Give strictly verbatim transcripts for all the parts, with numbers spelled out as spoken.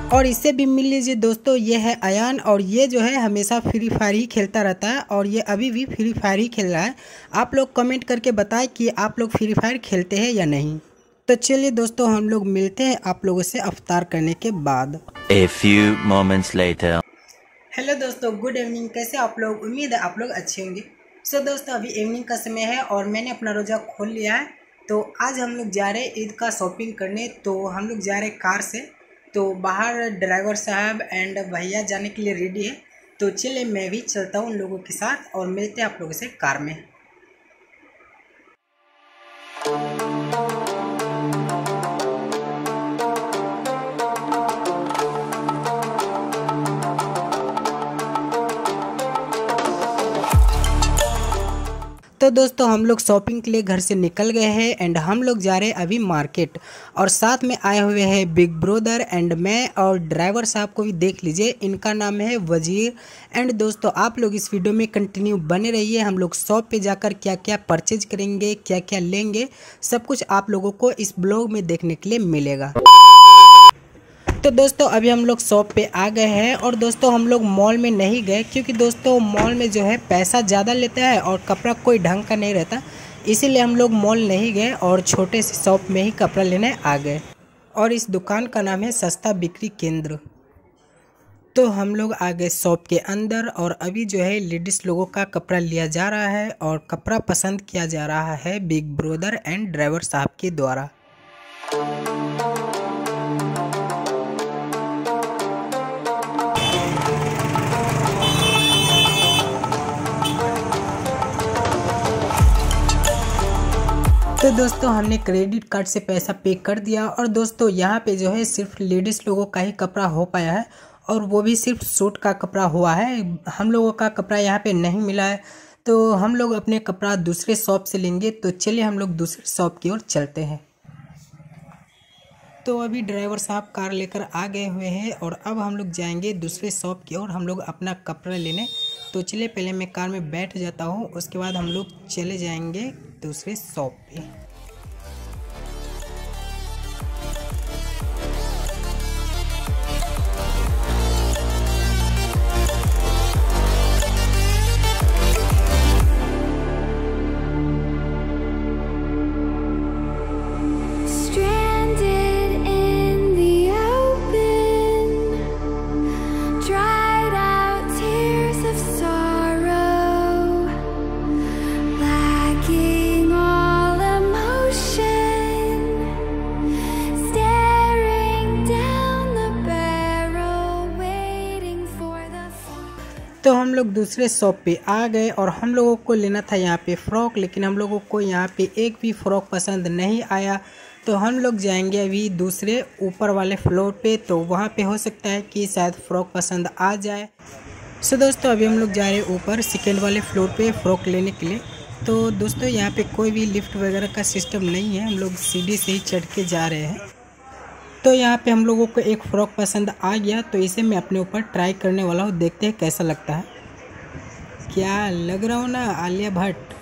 और इससे भी मिल लीजिए दोस्तों, ये है अयान और ये जो है हमेशा फ्री फायर ही खेलता रहता है और ये अभी भी फ्री फायर ही खेल रहा है। आप लोग कमेंट करके बताएं कि आप लोग फ्री फायर खेलते हैं या नहीं। तो चलिए दोस्तों, हम लोग मिलते हैं आप लोगों से अफ्तार करने के बाद। A few moments later. हेलो दोस्तों, गुड इवनिंग। कैसे आप लोग? उम्मीद है आप लोग अच्छे होंगे। सो so, दोस्तों अभी इवनिंग का समय है और मैंने अपना रोज़ा खोल लिया है। तो आज हम लोग जा रहे हैं ईद का शॉपिंग करने। तो हम लोग जा रहे हैं कार से। तो बाहर ड्राइवर साहब एंड भैया जाने के लिए रेडी है। तो चलिए मैं भी चलता हूँ उन लोगों के साथ और मिलते हैं आप लोगों से कार में। तो दोस्तों हम लोग शॉपिंग के लिए घर से निकल गए हैं एंड हम लोग जा रहे हैं अभी मार्केट और साथ में आए हुए हैं बिग ब्रदर एंड मैं और ड्राइवर साहब को भी देख लीजिए, इनका नाम है वजीर। एंड दोस्तों आप लोग इस वीडियो में कंटिन्यू बने रहिए। हम लोग शॉप पे जाकर क्या क्या परचेज करेंगे, क्या क्या लेंगे, सब कुछ आप लोगों को इस ब्लॉग में देखने के लिए मिलेगा। तो दोस्तों अभी हम लोग शॉप पे आ गए हैं और दोस्तों हम लोग मॉल में नहीं गए क्योंकि दोस्तों मॉल में जो है पैसा ज़्यादा लेता है और कपड़ा कोई ढंग का नहीं रहता, इसीलिए हम लोग मॉल नहीं गए और छोटे से शॉप में ही कपड़ा लेने आ गए। और इस दुकान का नाम है सस्ता बिक्री केंद्र। तो हम लोग आ गए शॉप के अंदर और अभी जो है लेडीज़ लोगों का कपड़ा लिया जा रहा है और कपड़ा पसंद किया जा रहा है बिग ब्रदर एंड ड्राइवर साहब के द्वारा। तो दोस्तों हमने क्रेडिट कार्ड से पैसा पे कर दिया और दोस्तों यहाँ पे जो है सिर्फ लेडीज़ लोगों का ही कपड़ा हो पाया है और वो भी सिर्फ सूट का कपड़ा हुआ है। हम लोगों का कपड़ा यहाँ पे नहीं मिला है, तो हम लोग अपने कपड़ा दूसरे शॉप से लेंगे। तो चलिए हम लोग दूसरे शॉप की ओर चलते हैं। तो अभी ड्राइवर साहब कार लेकर आ गए हुए हैं और अब हम लोग जाएंगे दूसरे शॉप की ओर, हम लोग अपना कपड़ा लेने। तो चलिए पहले मैं कार में बैठ जाता हूँ, उसके बाद हम लोग चले जाएंगे दूसरे शॉप पे। तो हम लोग दूसरे शॉप पे आ गए और हम लोगों को लेना था यहाँ पे फ़्रॉक, लेकिन हम लोगों को यहाँ पे एक भी फ़्रॉक पसंद नहीं आया। तो हम लोग जाएंगे अभी दूसरे ऊपर वाले फ्लोर पे, तो वहाँ पे हो सकता है कि शायद फ़्रॉक पसंद आ जाए। सो दोस्तों अभी हम लोग जा रहे हैं ऊपर सेकेंड वाले फ्लोर पे फ़्रॉक लेने के लिए। तो दोस्तों यहाँ पे कोई भी लिफ्ट वगैरह का सिस्टम नहीं है, हम लोग सीढ़ी से ही चढ़ के जा रहे हैं। तो यहाँ पे हम लोगों को एक फ़्रॉक पसंद आ गया, तो इसे मैं अपने ऊपर ट्राई करने वाला हूँ, देखते हैं कैसा लगता है। क्या लग रहा हूँ ना आलिया भट्ट।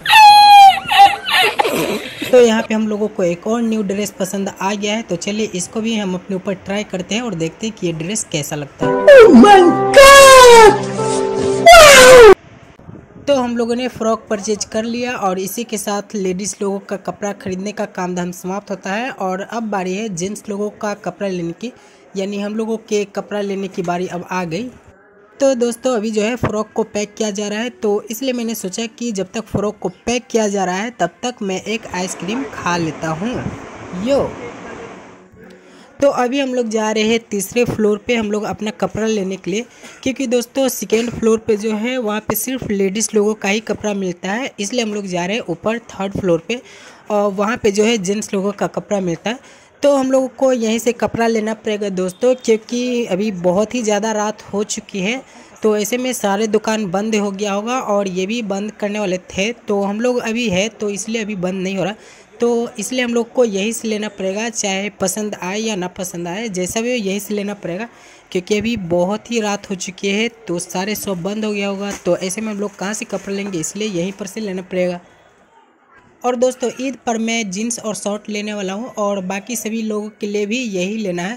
तो यहाँ पे हम लोगों को एक और न्यू ड्रेस पसंद आ गया है, तो चलिए इसको भी हम अपने ऊपर ट्राई करते हैं और देखते हैं कि ये ड्रेस कैसा लगता है। oh my God! wow! तो हम लोगों ने फ़्रॉक परचेज कर लिया और इसी के साथ लेडीज़ लोगों का कपड़ा खरीदने का काम धाम समाप्त होता है और अब बारी है जेंट्स लोगों का कपड़ा लेने की, यानी हम लोगों के कपड़ा लेने की बारी अब आ गई। तो दोस्तों अभी जो है फ़्रॉक को पैक किया जा रहा है, तो इसलिए मैंने सोचा कि जब तक फ़्रॉक को पैक किया जा रहा है तब तक मैं एक आइसक्रीम खा लेता हूँ। यो तो अभी हम लोग जा रहे हैं तीसरे फ्लोर पे हम लोग अपना कपड़ा लेने के लिए, क्योंकि दोस्तों सेकेंड फ्लोर पे जो है वहाँ पे सिर्फ लेडीज़ लोगों का ही कपड़ा मिलता है, इसलिए हम लोग जा रहे हैं ऊपर थर्ड फ्लोर पे और वहाँ पे जो है जेंट्स लोगों का कपड़ा मिलता है। तो हम लोगों को यहीं से कपड़ा लेना पड़ेगा दोस्तों, क्योंकि अभी बहुत ही ज़्यादा रात हो चुकी है। तो ऐसे में सारे दुकान बंद हो गया होगा और ये भी बंद करने वाले थे, तो हम लोग अभी है तो इसलिए अभी बंद नहीं हो रहा, तो इसलिए हम लोग को यहीं से लेना पड़ेगा, चाहे पसंद आए या ना पसंद आए, जैसा भी हो यहीं से लेना पड़ेगा, क्योंकि अभी बहुत ही रात हो चुकी है तो सारे शॉप बंद हो गया होगा। तो ऐसे में हम लोग कहाँ से कपड़ा लेंगे, इसलिए यहीं पर से लेना पड़ेगा। और दोस्तों ईद पर मैं जीन्स और शॉर्ट लेने वाला हूँ और बाकी सभी लोगों के लिए भी यही लेना है।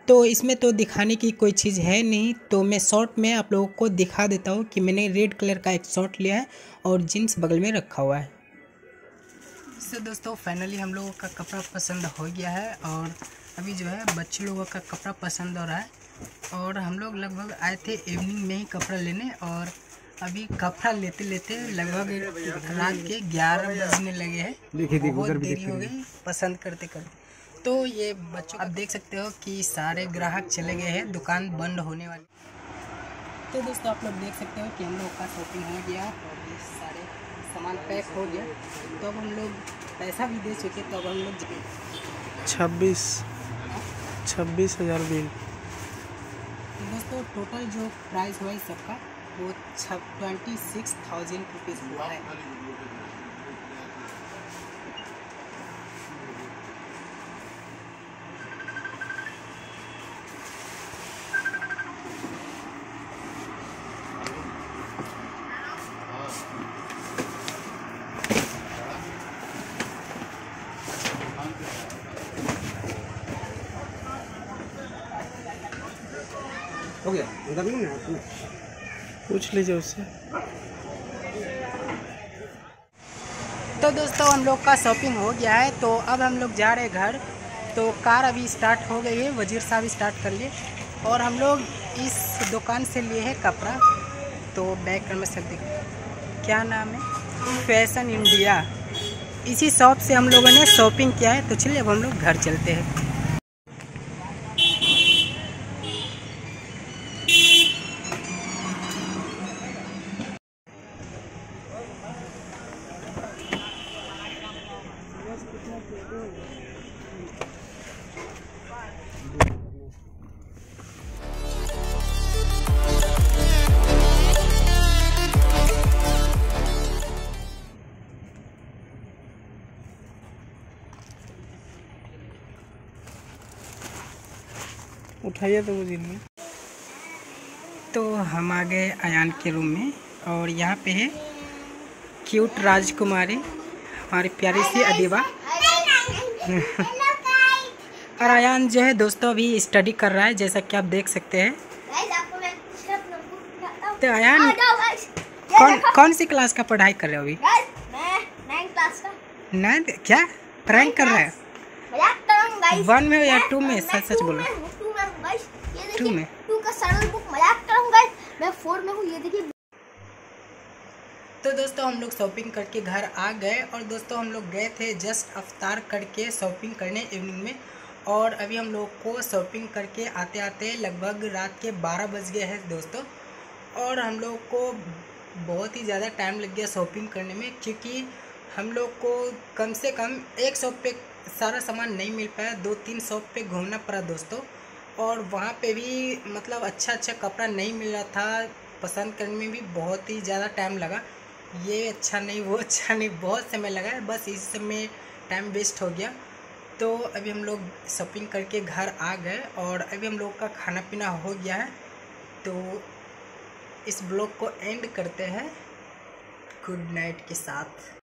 तो इसमें तो दिखाने की कोई चीज़ है नहीं, तो मैं शॉर्ट में आप लोगों को दिखा देता हूँ कि मैंने रेड कलर का एक शॉर्ट लिया है और जीन्स बगल में रखा हुआ है। तो दोस्तों फाइनली हम लोगों का कपड़ा पसंद हो गया है और अभी जो है बच्चे लोगों का कपड़ा पसंद हो रहा है। और हम लोग लगभग आए थे इवनिंग में ही कपड़ा लेने और अभी कपड़ा लेते लेते लगभग रात के ग्यारह बजने लगे हैं। बहुत देरी हो गई पसंद करते करते। तो ये बच्चों आप देख सकते हो कि सारे ग्राहक चले गए हैं, दुकान बंद होने वाली। तो दोस्तों आप लोग देख सकते हो कि हम लोग का शॉपिंग हो गया और ये सारे सामान पैक हो गया। तो अब हम लोग पैसा भी दे चुके, तो अब हम लोग छब्बीस छब्बीस हज़ार बिल। दोस्तों टोटल जो प्राइस हुआ इस सबका वो ट्वेंटी सिक्स थाउजेंड रुपीज़ हुआ है। हो गया ना पूछ लीजिए उससे। तो दोस्तों हम लोग का शॉपिंग हो गया है, तो अब हम लोग जा रहे हैं घर। तो कार अभी स्टार्ट हो गई है, वजीर साहब स्टार्ट कर लिए और हम लोग इस दुकान से लिए हैं कपड़ा। तो बैक में सब देख क्या नाम है, फैशन इंडिया। इसी शॉप से हम लोगों ने शॉपिंग किया है। तो चलिए अब हम लोग घर चलते हैं। उठाइए तो वो दिन में। तो हम आ गए अयान के रूम में और यहाँ पे है क्यूट राजकुमारी, हमारी प्यारी सी अदीबा। और अयान जो है दोस्तों अभी स्टडी कर रहा है, जैसा कि आप देख सकते हैं। तो अयान कौन कौन सी क्लास का पढ़ाई कर रहे हो अभी? नाइन क्लास का। नाइन? क्या प्रैंक कर रहा है? वन में या टू में? सच सच बोलो। टू में। टू का सरल बुक मजाक कर रहा हूँ गाइस, मैं फोर में हूँ, ये देखिए। तो दोस्तों हम लोग शॉपिंग करके घर आ गए और दोस्तों हम लोग गए थे जस्ट अफ्तार करके शॉपिंग करने इवनिंग में। और अभी हम लोग को शॉपिंग करके आते आते लगभग रात के बारह बज गए हैं दोस्तों। और हम लोग को बहुत ही ज़्यादा टाइम लग गया शॉपिंग करने में, क्योंकि हम लोग को कम से कम एक शॉप पे सारा सामान नहीं मिल पाया, दो तीन शॉप पे घूमना पड़ा दोस्तों। और वहाँ पे भी मतलब अच्छा अच्छा कपड़ा नहीं मिल रहा था, पसंद करने में भी बहुत ही ज़्यादा टाइम लगा। ये अच्छा नहीं वो अच्छा नहीं, बहुत समय लगा है, बस इस समय टाइम वेस्ट हो गया। तो अभी हम लोग शॉपिंग करके घर आ गए और अभी हम लोग का खाना पीना हो गया है। तो इस ब्लॉग को एंड करते हैं गुड नाइट के साथ।